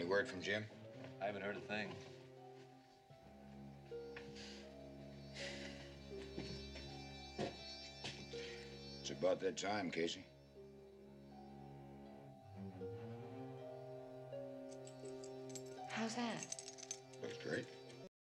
word from Jim? I haven't heard a thing. It's about that time, Casey. How's that? Looks great.